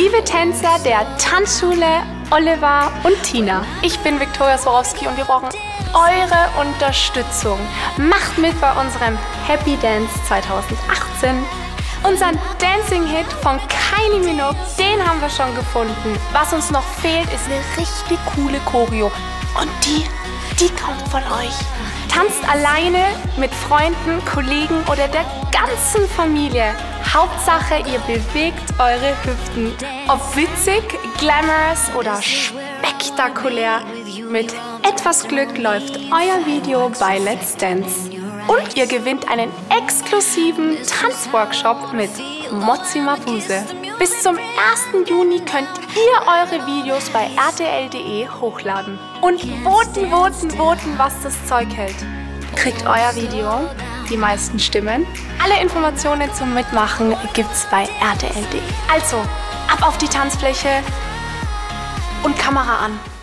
Liebe Tänzer der Tanzschule Oliver und Tina, ich bin Viktoria Swarovski und wir brauchen eure Unterstützung. Macht mit bei unserem Happy Dance 2018. Unseren Dancing-Hit von Kylie Minogue, den haben wir schon gefunden. Was uns noch fehlt, ist eine richtig coole Choreo. Und die kommt von euch. Tanzt alleine, mit Freunden, Kollegen oder der ganzen Familie. Hauptsache, ihr bewegt eure Hüften. Ob witzig, glamorous oder spektakulär, mit etwas Glück läuft euer Video bei Let's Dance. Und ihr gewinnt einen exklusiven Tanzworkshop mit Mozzi Mabuse. Bis zum 1. Juni könnt ihr eure Videos bei rtl.de hochladen. Und voten, was das Zeug hält. Kriegt euer Video die meisten Stimmen. Alle Informationen zum Mitmachen gibt's bei rtl.de. Also, ab auf die Tanzfläche und Kamera an.